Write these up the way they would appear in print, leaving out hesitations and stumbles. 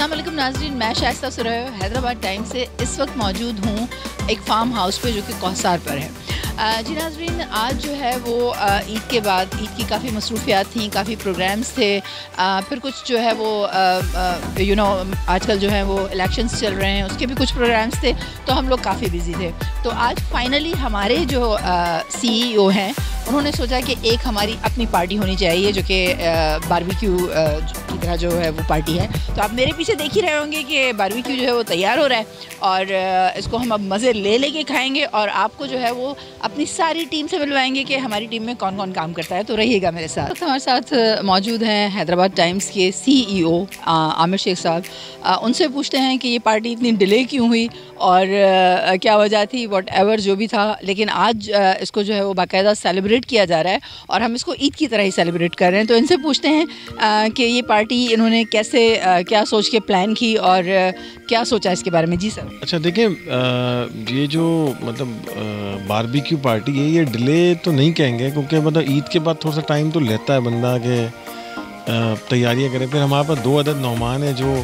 अस्सलाम वालेकुम नाज़रीन, मैं शाइस्ता सुरैया हैदराबाद टाइम से इस वक्त मौजूद हूँ एक फार्म हाउस पे जो कि कौसार पर है। जी नाज़रीन, आज जो है वो ईद के बाद ईद की काफ़ी मसरूफियात थी, काफ़ी प्रोग्राम्स थे, फिर कुछ जो है वो आजकल जो है वो इलेक्शंस चल रहे हैं, उसके भी कुछ प्रोग्राम्स थे, तो हम लोग काफ़ी बिजी थे। तो आज फाइनली हमारे जो CEO हैं उन्होंने सोचा कि एक हमारी अपनी पार्टी होनी चाहिए जो कि बारबेक्यू की तरह जो है वो पार्टी है। तो आप मेरे पीछे देख ही रहे होंगे कि बारबेक्यू जो है वो तैयार हो रहा है और इसको हम अब मज़े ले लेके खाएंगे और आपको जो है वो अपनी सारी टीम से मिलवाएंगे कि हमारी टीम में कौन कौन काम करता है। तो रहिएगा मेरे साथ। तो हमारे साथ मौजूद हैं हैदराबाद टाइम्स के CEO आमिर शेख साहब। उनसे पूछते हैं कि ये पार्टी इतनी डिले क्यों हुई और क्या वजह थी, व्हाटएवर जो भी था, लेकिन आज इसको जो है वो बाकायदा सेलिब्रेट किया जा रहा है और हम इसको ईद की तरह ही सेलिब्रेट कर रहे हैं। तो इनसे पूछते हैं कि ये पार्टी इन्होंने कैसे क्या सोच के प्लान की और क्या सोचा इसके बारे में। जी सर। अच्छा देखिए, ये जो मतलब बारबेक्यू पार्टी है, ये डिले तो नहीं कहेंगे क्योंकि मतलब ईद के बाद थोड़ा सा टाइम तो लेता है बंदा के तैयारियां करे। फिर हमारे पास 2 अदद नौमान है जो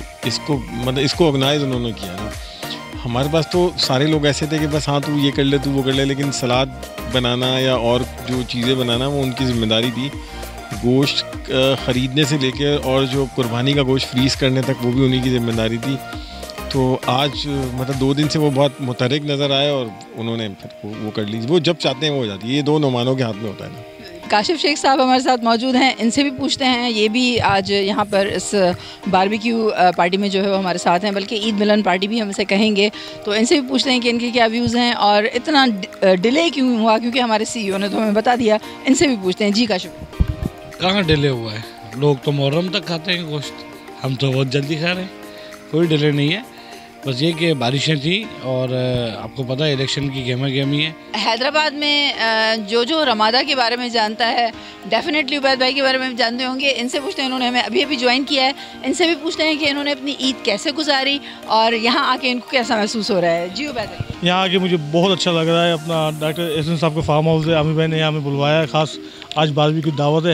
इसको ऑर्गेनाइज उन्होंने किया ना। हमारे पास तो सारे लोग ऐसे थे कि बस हाँ तू ये कर ले, तू वो कर ले, लेकिन सलाद बनाना या और जो चीज़ें बनाना वो उनकी ज़िम्मेदारी थी। गोश्त ख़रीदने से लेकर और जो कुर्बानी का गोश्त फ्रीज़ करने तक वो भी उन्हीं की ज़िम्मेदारी थी। तो आज मतलब 2 दिन से वो बहुत मुतहरिक नज़र आए और उन्होंने फिर वो कर ली। वो जब चाहते हैं वो हो जाती है। ये 2 नुमानों के हाथ में होता है ना। काशिफ शेख साहब हमारे साथ मौजूद हैं, इनसे भी पूछते हैं। ये भी आज यहाँ पर इस बारबेक्यू पार्टी में जो है वो हमारे साथ हैं, बल्कि ईद मिलन पार्टी भी हम इसे कहेंगे। तो इनसे भी पूछते हैं कि इनके क्या व्यूज़ हैं और इतना डिले क्यों हुआ, क्योंकि हमारे CEO ने तो हमें बता दिया। इनसे भी पूछते हैं। जी काशिफ। कहाँ डिले हुआ है? लोग तो मुहर्रम तक खाते हैं गोश्त, हम तो बहुत जल्दी खा रहे हैं, कोई डिले नहीं है। बस ये कि बारिशें थी और आपको पता है इलेक्शन की गहमा गहमी है। हैदराबाद में जो रमादा के बारे में जानता है, डेफिनेटली उबैद भाई के बारे में जानते होंगे। इनसे पूछते हैं, इन्होंने हमें अभी ज्वाइन किया है। इनसे भी पूछते हैं कि इन्होंने अपनी ईद कैसे गुजारी और यहाँ आके इनको कैसा महसूस हो रहा है। जी उबैद भाई। यहाँ आके मुझे बहुत अच्छा लग रहा है। अपना डॉक्टर एहसन साहब का फार्म हाउस है, आमिर भाई ने यहाँ हमें बुलवाया है, ख़ास आज बारबेक्यू की दावत है,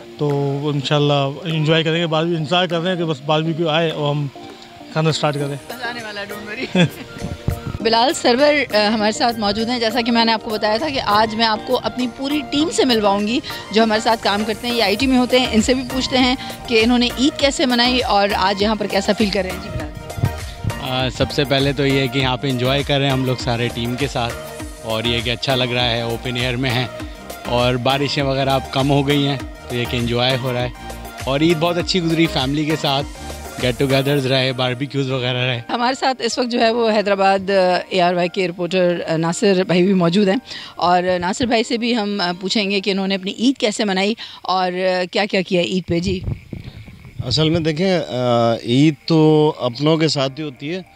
तो इंशाल्लाह एंजॉय करेंगे। बारबेक्यू इंतज़ार कर रहे हैं कि बस बारबेक्यू आए और हम खाना स्टार्ट करें। आने वाला, डोंट वरी। बिलाल सरवर हमारे साथ मौजूद हैं। जैसा कि मैंने आपको बताया था कि आज मैं आपको अपनी पूरी टीम से मिलवाऊंगी जो हमारे साथ काम करते हैं, ये IT में होते हैं। इनसे भी पूछते हैं कि इन्होंने ईद कैसे मनाई और आज यहाँ पर कैसा फील कर रहे हैं। जी बिलाल। सबसे पहले तो ये कि यहाँ पे एंजॉय कर रहे हैं हम लोग सारे टीम के साथ, और ये कि अच्छा लग रहा है, ओपन एयर में है और बारिशें वगैरह अब कम हो गई हैं, तो ये कि एंजॉय हो रहा है। और ईद बहुत अच्छी गुजरी, फैमिली के साथ गेट टुगेदर्स रहे, बारबेक्यूज़ वगैरह रहे। हमारे साथ इस वक्त जो है वो हैदराबाद ARY के रिपोर्टर नासिर भाई भी मौजूद हैं और नासिर भाई से भी हम पूछेंगे कि इन्होंने अपनी ईद कैसे मनाई और क्या क्या किया ईद पे। जी असल में देखें, ईद तो अपनों के साथ ही होती है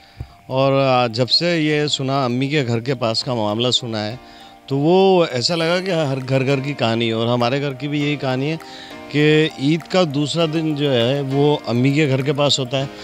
और जब से ये सुना अम्मी के घर के पास का मामला सुना है तो वो ऐसा लगा कि हर घर की कहानी है। और हमारे घर की भी यही कहानी है कि ईद का दूसरा दिन जो है वो अम्मी के घर के पास होता है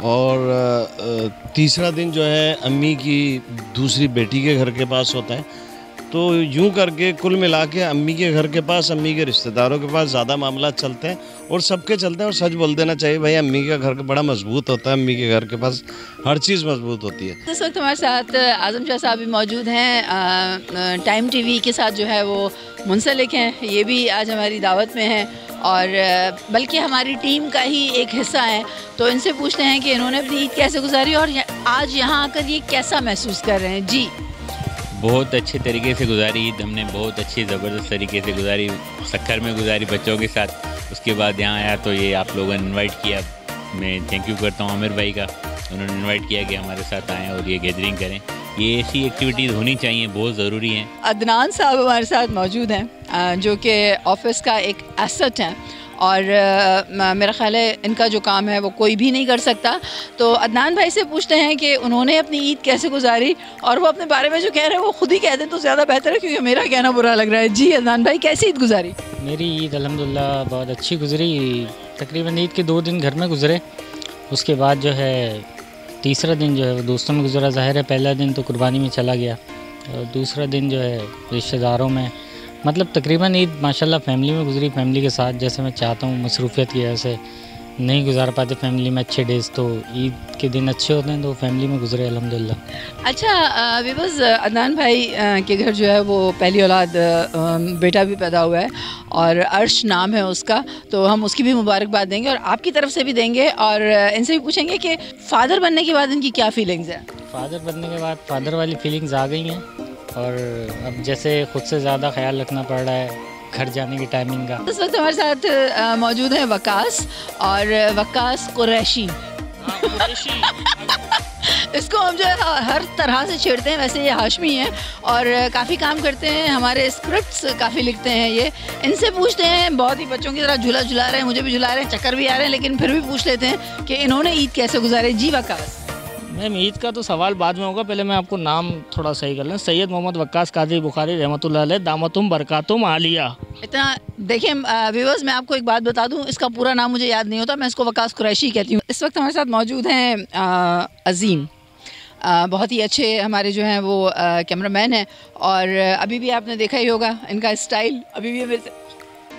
और तीसरा दिन जो है अम्मी की दूसरी बेटी के घर के पास होता है। तो यूं करके कुल मिला के अम्मी के घर के पास, अम्मी के रिश्तेदारों के पास ज़्यादा मामला चलते हैं और सबके चलते हैं। और सच बोल देना चाहिए भाई, अम्मी का घर बड़ा मजबूत होता है, अम्मी के घर के पास हर चीज़ मजबूत होती है। इस वक्त हमारे साथ आज़म शाह साहब भी मौजूद हैं, टाइम TV के साथ जो है वो मुंसलिक हैं। ये भी आज हमारी दावत में हैं और बल्कि हमारी टीम का ही एक हिस्सा है। तो इनसे पूछते हैं कि इन्होंने अपनी ईद कैसे गुजारी और आज यहाँ आकर ये कैसा महसूस कर रहे हैं। जी बहुत अच्छे तरीके से गुजारी ईद, हमने बहुत अच्छी ज़बरदस्त तरीके से गुजारी, सक्खर में गुजारी बच्चों के साथ। उसके बाद यहाँ आया तो ये आप लोगों ने इनवाइट किया, मैं थैंक यू करता हूँ आमिर भाई का, उन्होंने इनवाइट किया कि हमारे साथ आएँ और ये गैदरिंग करें। ये ऐसी एक्टिविटीज़ होनी चाहिए, बहुत ज़रूरी हैं। अदनान साहब हमारे साथ मौजूद हैं जो कि ऑफिस का एक एसेट हैं और मेरा ख्याल है इनका जो काम है वो कोई भी नहीं कर सकता। तो अदनान भाई से पूछते हैं कि उन्होंने अपनी ईद कैसे गुजारी और वो अपने बारे में जो कह रहे हैं वो खुद ही कह दें तो ज़्यादा बेहतर है, क्योंकि मेरा कहना बुरा लग रहा है। जी अदनान भाई, कैसी ईद गुजारी? मेरी ईद अल्हम्दुलिल्लाह बहुत अच्छी गुजरी। तकरीबन ईद के 2 दिन घर में गुजरे, उसके बाद जो है तीसरा दिन जो है वो दोस्तों में गुजरा। ज़ाहिर है पहला दिन तो कुर्बानी में चला गया और दूसरा दिन जो है रिश्तेदारों में, मतलब तकरीबन ईद माशाल्लाह फैमिली में गुजरी, फैमिली के साथ जैसे मैं चाहता हूँ मसरूफियत की वजह से। नहीं गुजार पाते फैमिली में अच्छे डेज, तो ईद के दिन अच्छे होते हैं तो फैमिली में गुजरे अल्हम्दुलिल्लाह। अच्छा विवज, अदनान भाई के घर जो है वो पहली औलाद बेटा भी पैदा हुआ है और अर्श नाम है उसका, तो हम उसकी भी मुबारकबाद देंगे और आपकी तरफ से भी देंगे और इनसे भी पूछेंगे कि फ़ादर बनने के बाद इनकी क्या फीलिंग्स हैं। फ़ादर बनने के बाद फ़ादर वाली फीलिंग्स आ गई हैं और अब जैसे ख़ुद से ज़्यादा ख्याल रखना पड़ रहा है घर जाने की टाइमिंग का। इस वक्त हमारे साथ मौजूद है वकास और वकास कुरैशी। इसको हम जो है हर तरह से छेड़ते हैं, वैसे ये हाशमी हैं और काफ़ी काम करते हैं, हमारे स्क्रिप्ट्स काफ़ी लिखते हैं ये। इनसे पूछते हैं, बहुत ही बच्चों की तरह झूला झुला रहे हैं, मुझे भी झुला रहे हैं, चक्कर भी आ रहे हैं, लेकिन फिर भी पूछ लेते हैं कि इन्होंने ईद कैसे गुजारे। जी वकास। मैम ईद का तो सवाल बाद में होगा, पहले मैं आपको नाम थोड़ा सही कर लें। सैयद मोहम्मद वक्कास कादरी बुखारी रहमतुल्लाह अलैह दामतुम बरकातुम आलिया। इतना देखिए व्यूअर्स, मैं आपको एक बात बता दूं, इसका पूरा नाम मुझे याद नहीं होता, मैं इसको वकास कुरैशी कहती हूँ। इस वक्त हमारे साथ मौजूद हैं अजीम, बहुत ही अच्छे हमारे जो हैं वो कैमरामैन हैं और अभी भी आपने देखा ही होगा इनका स्टाइल, अभी भी मेरे से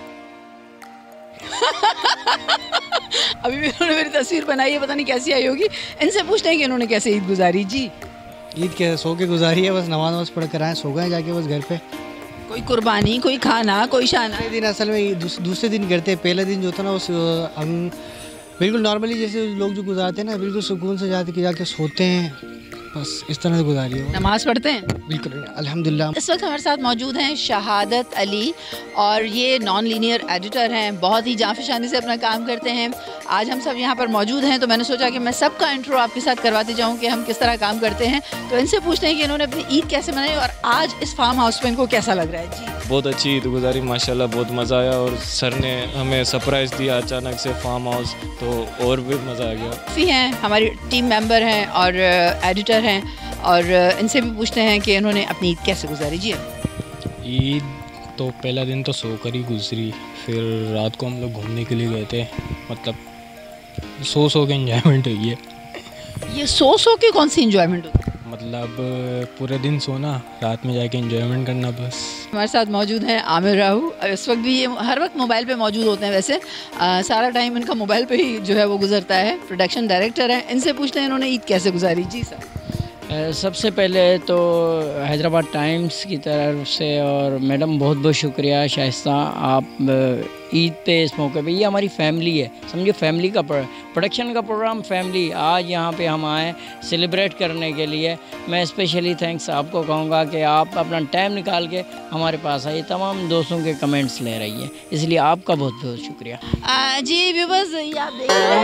अभी भी उन्होंने मेरी तस्वीर बनाई है, पता नहीं कैसी आई होगी। इनसे पूछते हैं कि इन्होंने कैसे ईद गुजारी। जी ईद के सो के गुजारी है, बस नमाज पढ़ कर आए, सो गए जाके बस घर पे। कोई कुर्बानी, कोई खाना, कोई शाना? दिन असल में दूसरे दिन करते हैं, पहले दिन जो था ना उस हम बिल्कुल नॉर्मली जैसे लोग जो गुजारते हैं ना, बिल्कुल सुकून से जाके सोते हैं, बस इस तरह से गुजारी हो। नमाज पढ़ते हैं? बिल्कुल अल्हम्दुलिल्लाह। इस वक्त हमारे साथ मौजूद हैं शहादत अली और ये नॉन लीनियर एडिटर हैं, बहुत ही जांफशानी से अपना काम करते हैं। आज हम सब यहाँ पर मौजूद हैं तो मैंने सोचा कि मैं सबका इंट्रो आपके साथ करवाती जाऊँ कि हम किस तरह काम करते हैं। तो इनसे पूछते हैं कि इन्होंने अपनी ईद कैसे मनाई और आज इस फार्म हाउस में इनको कैसा लग रहा है। जी बहुत अच्छी ईद गुजारी माशाल्लाह, बहुत मज़ा आया और सर ने हमें सरप्राइज़ दिया अचानक से फार्म हाउस, तो और भी मज़ा आ गया। काफ़ी हैं, हमारी टीम मेंबर हैं और एडिटर हैं और इनसे भी पूछते हैं कि इन्होंने अपनी ईद कैसे गुजारी। जी ईद तो पहला दिन तो सोकर ही गुजरी, फिर रात को हम लोग घूमने के लिए गए थे, मतलब सो के एंजॉयमेंट हुई है। ये सो के कौन सी एंजॉयमेंट होती है? मतलब पूरे दिन सोना, रात में जाके एंजॉयमेंट करना बस। हमारे साथ मौजूद हैं आमिर राहू, इस वक्त भी ये हर वक्त मोबाइल पे मौजूद होते हैं, वैसे सारा टाइम इनका मोबाइल पे ही जो है वो गुजरता है। प्रोडक्शन डायरेक्टर हैं, इनसे पूछते हैं इन्होंने ईद कैसे गुजारी। जी सर। सबसे पहले तो हैदराबाद टाइम्स की तरफ से और मैडम बहुत बहुत शुक्रिया शाइस्ता, आप ईद पे इस मौके पे, ये हमारी फैमिली है, समझो फैमिली का प्रोडक्शन का प्रोग्राम फैमिली, आज यहाँ पे हम आए सेलिब्रेट करने के लिए। मैं स्पेशली थैंक्स आपको कहूँगा कि आप अपना टाइम निकाल के हमारे पास आइए, तमाम दोस्तों के कमेंट्स ले रही हैं, इसलिए आपका बहुत बहुत शुक्रिया। जी व्यूअर्स, ये आप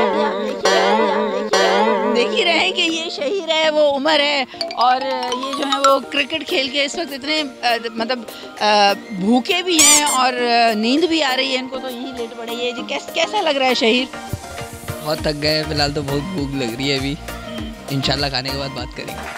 देख ही रहे हैं कि ये शहीर है, वो उमर है और ये जो है वो क्रिकेट खेल के इस वक्त इतने मतलब भूखे भी हैं और नींद भी आ रही है इनको, तो यही लेट पड़े। ये जी कैसा लग रहा है शहीर? बहुत थक गए फिलहाल, तो बहुत भूख लग रही है, अभी इंशाल्लाह खाने के बाद बात करेंगे।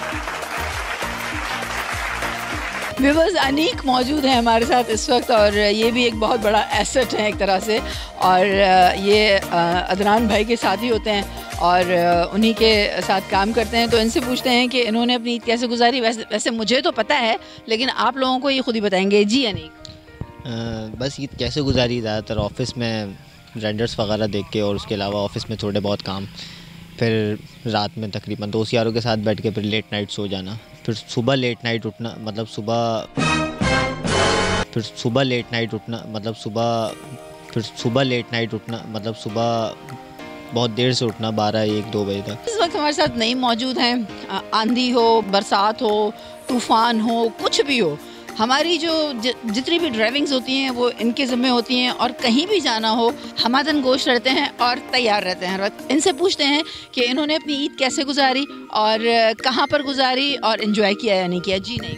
व्यूअर्स, अनीक मौजूद है हमारे साथ इस वक्त और ये भी एक बहुत बड़ा एसेट है एक तरह से, और ये अदनान भाई के साथ ही होते हैं और उन्हीं के साथ काम करते हैं। तो इनसे पूछते हैं कि इन्होंने अपनी ईद कैसे गुजारी। वैसे मुझे तो पता है, लेकिन आप लोगों को ये खुद ही बताएंगे। जी अनीक। बस ईद कैसे गुजारी, ज़्यादातर ऑफिस में रेंडर्स वगैरह देख के और उसके अलावा ऑफिस में थोड़े बहुत काम, फिर रात में तकरीबन दोस्त यारों के साथ बैठ के फिर लेट नाइट सो जाना, फिर सुबह लेट नाइट उठना, मतलब सुबह लेट नाइट उठना, मतलब सुबह बहुत देर से उठना, 12-1-2 बजे तक। इस वक्त हमारे साथ नईम मौजूद हैं। आंधी हो, बरसात हो, तूफ़ान हो, कुछ भी हो, हमारी जो जितनी भी ड्राइविंग्स होती हैं वो इनके ज़िम्मे होती हैं और कहीं भी जाना हो हमादन गोश रहते हैं और तैयार रहते हैं हर वक्त। इनसे पूछते हैं कि इन्होंने अपनी ईद कैसे गुजारी और कहाँ पर गुजारी और एंजॉय किया या नहीं किया। जी नहीं,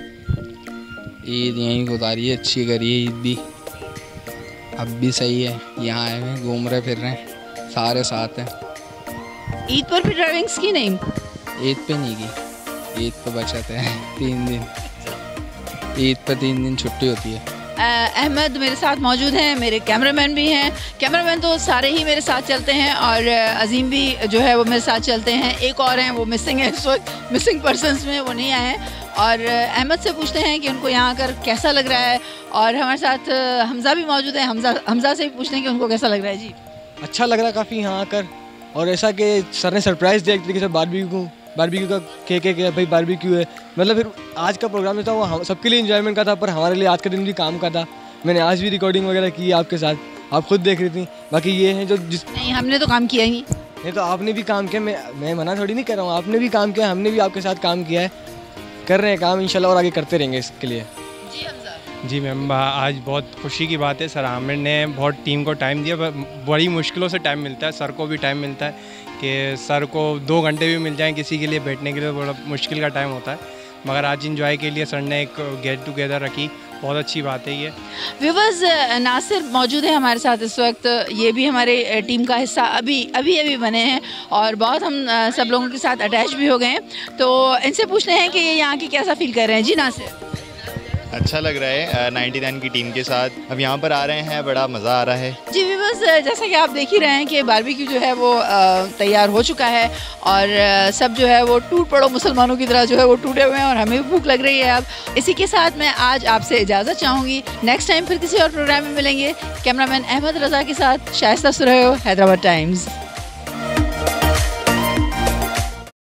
ईद यहीं गुजारी है, अच्छी करी है ईद भी, अब भी सही है, यहाँ आए हैं, घूम रहे फिर रहे हैं, सारे साथ हैं। ईद पर भी ड्राइविंग्स की? नहीं, ईद पे नहीं की, ईद पे बचत है 3 दिन, ईद पे 3 दिन छुट्टी होती है। अहमद मेरे साथ मौजूद हैं, मेरे कैमरामैन भी हैं। कैमरामैन तो सारे ही मेरे साथ चलते हैं और अजीम भी जो है वो मेरे साथ चलते हैं। एक और हैं, वो मिसिंग है इस वक्त, मिसिंग पर्सनस में वो नहीं आए हैं। और अहमद से पूछते हैं कि उनको यहाँ आकर कैसा लग रहा है और हमारे साथ हमज़ा भी मौजूद है। हमज़ा से भी पूछते हैं कि उनको कैसा लग रहा है। जी अच्छा लग रहा काफ़ी यहाँ आकर। और ऐसा कि सर ने सरप्राइज़ दिया एक तरीके से बारबेक्यू का के भाई बारबेक्यू है। मतलब फिर आज का प्रोग्राम जो था वो सबके लिए एंजॉयमेंट का था, पर हमारे लिए आज का दिन भी काम का था। मैंने आज भी रिकॉर्डिंग वगैरह की आपके साथ, आप खुद देख रही थी। बाकी ये है जो नहीं, हमने तो काम किया ही नहीं, तो आपने भी काम किया, मैं मना थोड़ी नहीं कर रहा हूँ, आपने भी काम किया, हमने भी आपके साथ काम किया है, कर रहे हैं काम इंशाल्लाह और आगे करते रहेंगे इसके लिए। जी मैम, आज बहुत खुशी की बात है, सर आमिर ने बहुत टीम को टाइम दिया। बड़ी मुश्किलों से टाइम मिलता है, सर को भी टाइम मिलता है कि सर को 2 घंटे भी मिल जाएं किसी के लिए बैठने के लिए, बड़ा मुश्किल का टाइम होता है। मगर आज इंजॉय के लिए सर ने एक गेट टुगेदर रखी, बहुत अच्छी बात है ये। व्यूअर्स, नासिर मौजूद है हमारे साथ इस वक्त, ये भी हमारे टीम का हिस्सा अभी बने हैं और बहुत हम सब लोगों के साथ अटैच भी हो गए हैं। तो इनसे पूछते हैं कि ये यहाँ की कैसा फील कर रहे हैं। जी नासिर। अच्छा लग रहा है 99 की टीम के साथ, अब यहाँ पर आ रहे हैं, बड़ा मज़ा आ रहा है। जी व्यूअर्स, जैसा कि आप देख ही रहे हैं कि बारबेक्यू जो है वो तैयार हो चुका है और सब जो है वो टूट पड़ो मुसलमानों की तरह जो है वो टूटे हुए हैं और हमें भी भूख लग रही है। अब इसी के साथ मैं आज आपसे इजाज़त चाहूँगी। नेक्स्ट टाइम फिर किसी और प्रोग्राम में मिलेंगे। कैमरामैन अहमद रज़ा के साथ शाइस्ता सुरैयो, हैदराबाद टाइम्स।